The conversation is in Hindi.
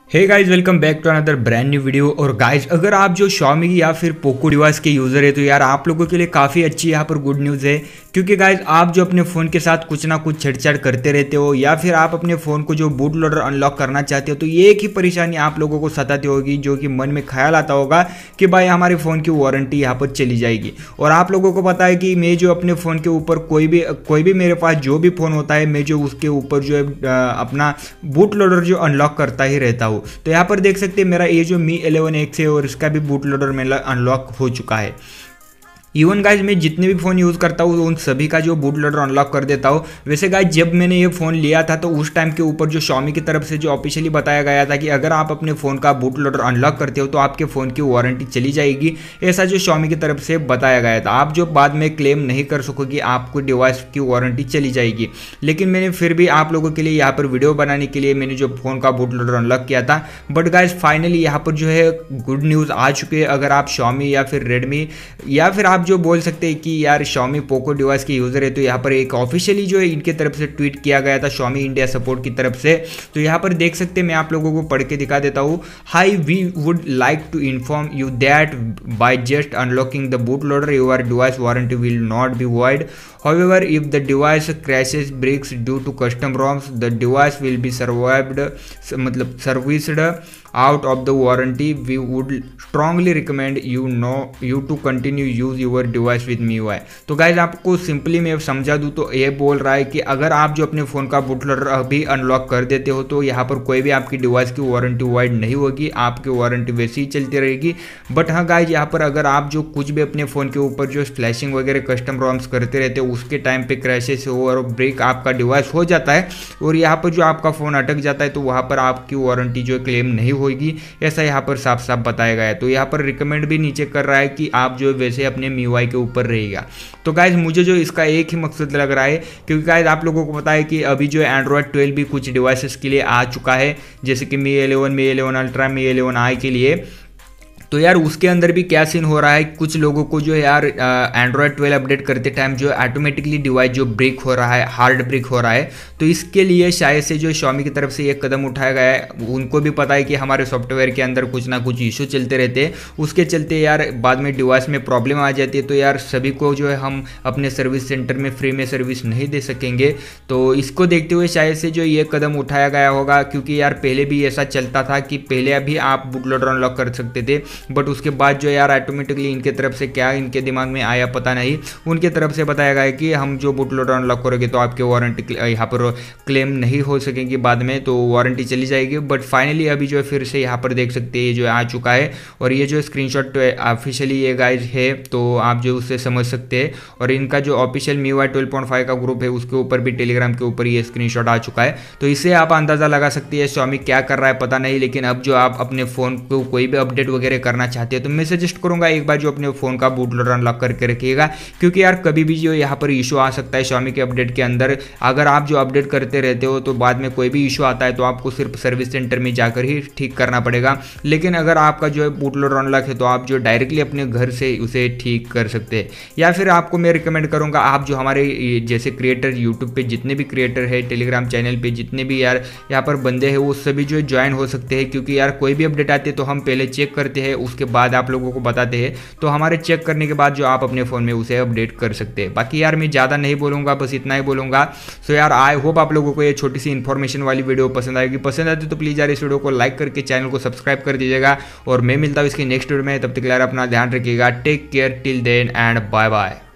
Hey guys welcome back to another brand new video. और गाइज अगर आप जो Xiaomi या फिर पोको डिवाइस के यूज़र है तो यार आप लोगों के लिए काफ़ी अच्छी यहाँ पर गुड न्यूज़ है, क्योंकि गाइज आप जो अपने फ़ोन के साथ कुछ ना कुछ छेड़छाड़ करते रहते हो या फिर आप अपने फ़ोन को जो बूट लोडर अनलॉक करना चाहते हो तो ये एक ही परेशानी आप लोगों को सताती होगी, जो कि मन में ख्याल आता होगा कि भाई हमारे फ़ोन की वारंटी यहाँ पर चली जाएगी। और आप लोगों को पता है कि मैं जो अपने फ़ोन के ऊपर कोई भी मेरे पास जो भी फ़ोन होता है मैं जो उसके ऊपर जो है अपना बूट लोडर जो अनलॉक करता ही रहता हूँ। तो यहाँ पर देख सकते हैं मेरा ये जो Mi 11X है और इसका भी बूट लोडर मेरा अनलॉक हो चुका है। इवन गाइज मैं जितने भी फ़ोन यूज़ करता हूँ उन सभी का जो बूट लोडर अनलॉक कर देता हूँ। वैसे गाइज जब मैंने ये फ़ोन लिया था तो उस टाइम के ऊपर जो Xiaomi की तरफ से जो ऑफिशियली बताया गया था कि अगर आप अपने फ़ोन का बूट लोडर अनलॉक करते हो तो आपके फ़ोन की वारंटी चली जाएगी, ऐसा जो Xiaomi की तरफ से बताया गया था। आप जो बाद में क्लेम नहीं कर सकोगे आपको डिवाइस की वारंटी चली जाएगी। लेकिन मैंने फिर भी आप लोगों के लिए यहाँ पर वीडियो बनाने के लिए मैंने जो फ़ोन का बूट लोडर अनलॉक किया था। बट गाइज फाइनली यहाँ पर जो है गुड न्यूज़ आ चुकी है। अगर आप Xiaomi या फिर Redmi या फिर आप जो बोल सकते हैं कि यार Xiaomi पोको डिवाइस के यूज़र है तो यहाँ पर एक ऑफिशियली जो है इनके तरफ से ट्वीट किया गया था Xiaomi इंडिया सपोर्ट की तरफ से। तो यहाँ पर देख सकते हैं, मैं आप लोगों को पढ़ के दिखा देता हूँ। Hi we would like to inform you that by just unlocking the boot loader your device warranty will not be void. However, if the device crashes, breaks due to custom ROMs, the device will be serviced out of the warranty. We would strongly recommend you to continue use your device with MIUI. तो गाइज आपको सिंपली मैं समझा दूँ तो ये बोल रहा है कि अगर आप जो अपने फ़ोन का बूट लोडर अभी अनलॉक कर देते हो तो यहाँ पर कोई भी आपकी डिवाइस की वारंटी वाइड नहीं होगी, आपकी वारंटी वैसे ही चलती रहेगी। बट हाँ गाइज यहाँ पर अगर आप जो कुछ भी अपने फ़ोन के ऊपर जो फ्लैशिंग वगैरह कस्टम ROMs करते रहते हो उसके टाइम पे क्रैशेस हो और ब्रेक आपका डिवाइस हो जाता है और यहाँ पर जो आपका फ़ोन अटक जाता है तो वहाँ पर आपकी वारंटी जो क्लेम नहीं होगी, ऐसा यहाँ पर साफ साफ बताया गया है। तो यहाँ पर रिकमेंड भी नीचे कर रहा है कि आप जो वैसे अपने MIUI के ऊपर रहेगा। तो गाइज मुझे जो इसका एक ही मकसद लग रहा है, क्योंकि गाइज आप लोगों को पता है कि अभी जो Android 12 भी कुछ डिवाइसेस के लिए आ चुका है, जैसे कि Mi 11, Mi 11 Ultra, Mi 11i के लिए। तो यार उसके अंदर भी क्या सीन हो रहा है, कुछ लोगों को जो यार Android 12 अपडेट करते टाइम जो ऑटोमेटिकली डिवाइस जो ब्रेक हो रहा है, हार्ड ब्रेक हो रहा है। तो इसके लिए शायद से जो Xiaomi की तरफ से एक कदम उठाया गया है। उनको भी पता है कि हमारे सॉफ्टवेयर के अंदर कुछ ना कुछ इशू चलते रहते हैं, उसके चलते यार बाद में डिवाइस में प्रॉब्लम आ जाती है। तो यार सभी को जो है हम अपने सर्विस सेंटर में फ्री में सर्विस नहीं दे सकेंगे। तो इसको देखते हुए शायद से जो ये कदम उठाया गया होगा, क्योंकि यार पहले भी ऐसा चलता था कि पहले अभी आप बूट लोडर अनलॉक कर सकते थे, बट उसके बाद जो यार ऑटोमेटिकली इनके तरफ से क्या इनके दिमाग में आया पता नहीं, उनके तरफ से बताया गया है कि हम जो बूट लोडर अनलॉक करोगे तो आपके वारंटी यहाँ पर क्लेम नहीं हो सकेगी बाद में, तो वारंटी चली जाएगी। बट फाइनली अभी जो है फिर से यहाँ पर देख सकते हैं ये जो आ चुका है और ये जो स्क्रीनशॉट ऑफिशियली ये गाइज है तो आप जो उससे समझ सकते हैं। और इनका जो ऑफिशियल MIUI 12.5 का ग्रुप है उसके ऊपर भी टेलीग्राम के ऊपर ये स्क्रीनशॉट आ चुका है। तो इससे आप अंदाज़ा लगा सकते हैं Xiaomi क्या कर रहा है पता नहीं। लेकिन अब जो आप अपने फ़ोन को कोई भी अपडेट वगैरह करना चाहते हैं तो मैं सजेस्ट करूंगा एक बार जो अपने फ़ोन का बूट लोडर अनलॉक करके रखिएगा, क्योंकि यार कभी भी जो यहाँ पर इशू आ सकता है Xiaomi के अपडेट के अंदर। अगर आप जो अपडेट करते रहते हो तो बाद में कोई भी इशू आता है तो आपको सिर्फ सर्विस सेंटर में जाकर ही ठीक करना पड़ेगा। लेकिन अगर आपका जो है बूट लोडर अनलॉक है तो आप जो डायरेक्टली अपने घर से उसे ठीक कर सकते हैं। या फिर आपको मैं रिकमेंड करूँगा आप जो हमारे जैसे क्रिएटर यूट्यूब पे जितने भी क्रिएटर है, टेलीग्राम चैनल पे जितने भी यार यहाँ पर बंदे हैं वो सभी जो ज्वाइन हो सकते हैं, क्योंकि यार कोई भी अपडेट आती है तो हम पहले चेक करते हैं उसके बाद आप लोगों को बताते हैं। तो हमारे चेक करने के बाद जो आप अपने फ़ोन में उसे अपडेट कर सकते हैं। बाकी यार मैं ज़्यादा नहीं बोलूँगा, बस इतना ही बोलूँगा। सो यार आई होप आप लोगों को ये छोटी सी इन्फॉर्मेशन वाली वीडियो पसंद आएगी। पसंद आती तो प्लीज़ यार इस वीडियो को लाइक करके चैनल को सब्सक्राइब कर दीजिएगा और मैं मिलता हूँ इसकी नेक्स्ट वीडियो में। तब तक यार अपना ध्यान रखिएगा। Take care till then and bye bye.